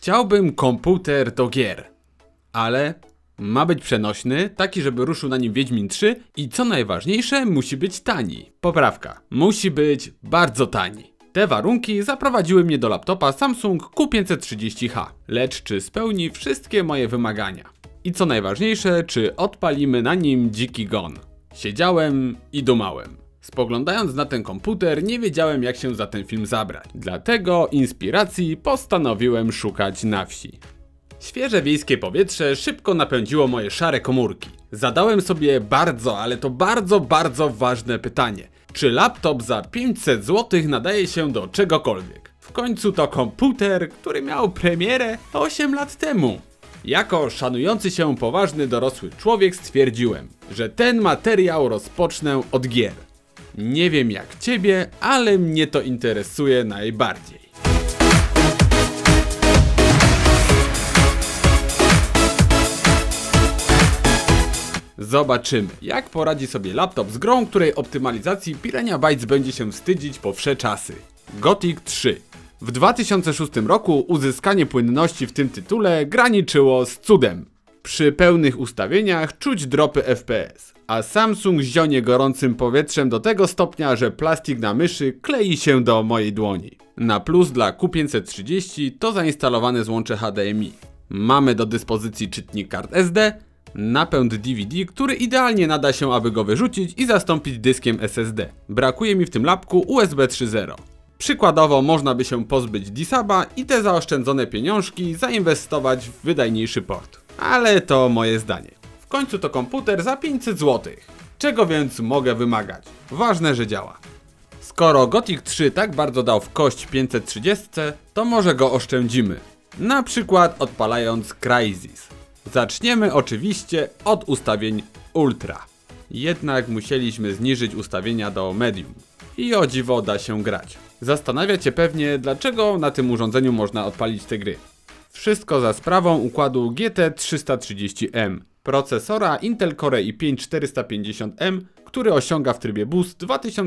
Chciałbym komputer do gier, ale ma być przenośny, taki żeby ruszył na nim Wiedźmin 3 i co najważniejsze, musi być tani. Poprawka, musi być bardzo tani. Te warunki zaprowadziły mnie do laptopa Samsung Q530H, lecz czy spełni wszystkie moje wymagania? I co najważniejsze, czy odpalimy na nim dziki gon? Siedziałem i dumałem. Spoglądając na ten komputer, nie wiedziałem jak się za ten film zabrać. Dlatego inspiracji postanowiłem szukać na wsi. Świeże wiejskie powietrze szybko napędziło moje szare komórki. Zadałem sobie bardzo ważne pytanie. Czy laptop za 500 zł nadaje się do czegokolwiek? W końcu to komputer, który miał premierę 8 lat temu. Jako szanujący się poważny dorosły człowiek stwierdziłem, że ten materiał rozpocznę od gier. Nie wiem jak ciebie, ale mnie to interesuje najbardziej. Zobaczymy, jak poradzi sobie laptop z grą, której optymalizacji Piranha Bytes będzie się wstydzić po wsze czasy. Gothic 3. W 2006 roku uzyskanie płynności w tym tytule graniczyło z cudem. Przy pełnych ustawieniach czuć dropy FPS, a Samsung zionie gorącym powietrzem do tego stopnia, że plastik na myszy klei się do mojej dłoni. Na plus dla Q530 to zainstalowane złącze HDMI. Mamy do dyspozycji czytnik kart SD, napęd DVD, który idealnie nada się, aby go wyrzucić i zastąpić dyskiem SSD. Brakuje mi w tym lapku USB 3.0. Przykładowo można by się pozbyć D-Suba i te zaoszczędzone pieniążki zainwestować w wydajniejszy port. Ale to moje zdanie. W końcu to komputer za 500 zł. Czego więc mogę wymagać? Ważne, że działa. Skoro Gothic 3 tak bardzo dał w kość 530, to może go oszczędzimy. Na przykład odpalając Crysis. Zaczniemy oczywiście od ustawień Ultra. Jednak musieliśmy zniżyć ustawienia do Medium. I o dziwo da się grać. Zastanawiacie pewnie, dlaczego na tym urządzeniu można odpalić te gry. Wszystko za sprawą układu GT330M, procesora Intel Core i5-450M, który osiąga w trybie Boost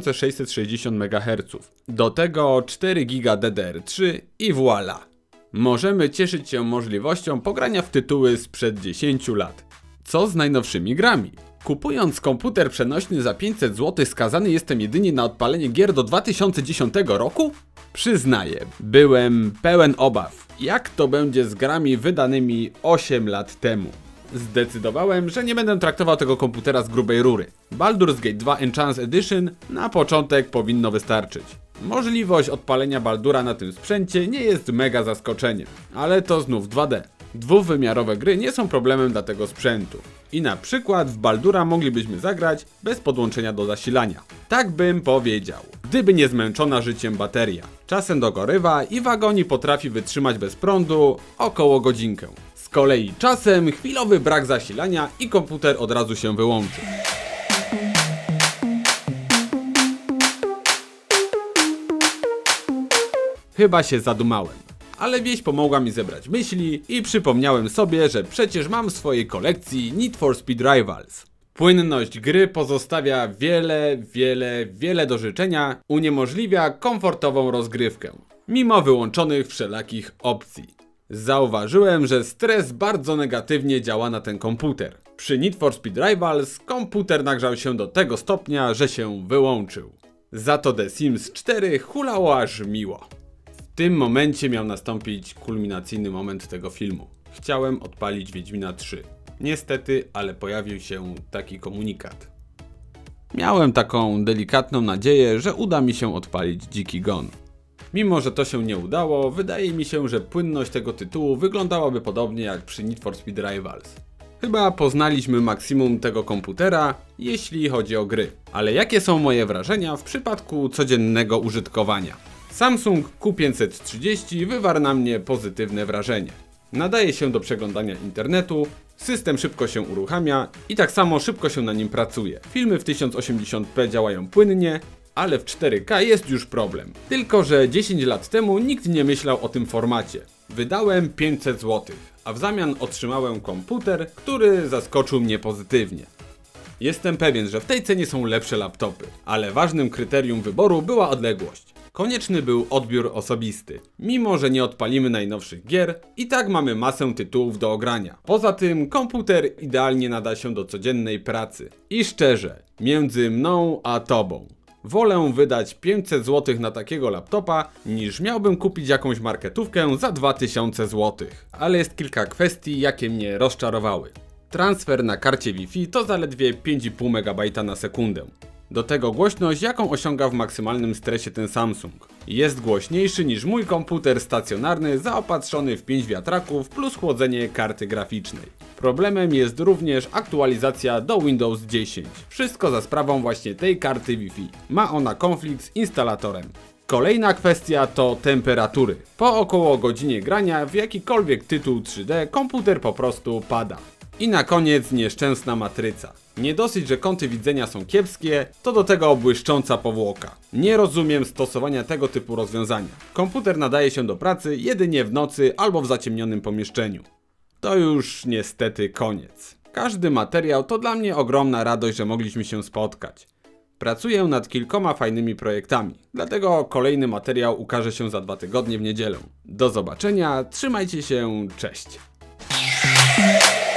2660 MHz. Do tego 4 GB DDR3 i voilà. Możemy cieszyć się możliwością pogrania w tytuły sprzed 10 lat. Co z najnowszymi grami? Kupując komputer przenośny za 500 zł skazany jestem jedynie na odpalenie gier do 2010 roku? Przyznaję, byłem pełen obaw, jak to będzie z grami wydanymi 8 lat temu. Zdecydowałem, że nie będę traktował tego komputera z grubej rury. Baldur's Gate 2 Enhanced Edition na początek powinno wystarczyć. Możliwość odpalenia Baldura na tym sprzęcie nie jest mega zaskoczeniem, ale to znów 2D. Dwuwymiarowe gry nie są problemem dla tego sprzętu. I na przykład w Baldura moglibyśmy zagrać bez podłączenia do zasilania. Tak bym powiedział, gdyby nie zmęczona życiem bateria. Czasem dogorywa i wagonik potrafi wytrzymać bez prądu około godzinkę. Z kolei czasem chwilowy brak zasilania i komputer od razu się wyłączy. Chyba się zadumałem. Ale wieść pomogła mi zebrać myśli i przypomniałem sobie, że przecież mam w swojej kolekcji Need for Speed Rivals. Płynność gry pozostawia wiele do życzenia, uniemożliwia komfortową rozgrywkę, mimo wyłączonych wszelakich opcji. Zauważyłem, że stres bardzo negatywnie działa na ten komputer. Przy Need for Speed Rivals komputer nagrzał się do tego stopnia, że się wyłączył. Za to The Sims 4 hulało aż miło. W tym momencie miał nastąpić kulminacyjny moment tego filmu. Chciałem odpalić Wiedźmina 3. Niestety, ale pojawił się taki komunikat. Miałem taką delikatną nadzieję, że uda mi się odpalić dziki gon. Mimo że to się nie udało, wydaje mi się, że płynność tego tytułu wyglądałaby podobnie jak przy Need for Speed Rivals. Chyba poznaliśmy maksimum tego komputera, jeśli chodzi o gry. Ale jakie są moje wrażenia w przypadku codziennego użytkowania? Samsung Q530 wywarł na mnie pozytywne wrażenie. Nadaje się do przeglądania internetu, system szybko się uruchamia i tak samo szybko się na nim pracuje. Filmy w 1080p działają płynnie, ale w 4K jest już problem. Tylko że 10 lat temu nikt nie myślał o tym formacie. Wydałem 500 zł, a w zamian otrzymałem komputer, który zaskoczył mnie pozytywnie. Jestem pewien, że w tej cenie są lepsze laptopy, ale ważnym kryterium wyboru była odległość. Konieczny był odbiór osobisty. Mimo że nie odpalimy najnowszych gier, i tak mamy masę tytułów do ogrania. Poza tym komputer idealnie nada się do codziennej pracy. I szczerze, między mną a tobą, wolę wydać 500 zł na takiego laptopa, niż miałbym kupić jakąś marketówkę za 2000 zł. Ale jest kilka kwestii, jakie mnie rozczarowały. Transfer na karcie Wi-Fi to zaledwie 5,5 MB na sekundę. Do tego głośność, jaką osiąga w maksymalnym stresie ten Samsung. Jest głośniejszy niż mój komputer stacjonarny zaopatrzony w 5 wiatraków plus chłodzenie karty graficznej. Problemem jest również aktualizacja do Windows 10. Wszystko za sprawą właśnie tej karty Wi-Fi. Ma ona konflikt z instalatorem. Kolejna kwestia to temperatury. Po około godzinie grania w jakikolwiek tytuł 3D komputer po prostu pada. I na koniec nieszczęsna matryca. Nie dosyć, że kąty widzenia są kiepskie, to do tego błyszcząca powłoka. Nie rozumiem stosowania tego typu rozwiązania. Komputer nadaje się do pracy jedynie w nocy albo w zaciemnionym pomieszczeniu. To już niestety koniec. Każdy materiał to dla mnie ogromna radość, że mogliśmy się spotkać. Pracuję nad kilkoma fajnymi projektami, dlatego kolejny materiał ukaże się za 2 tygodnie w niedzielę. Do zobaczenia, trzymajcie się, cześć!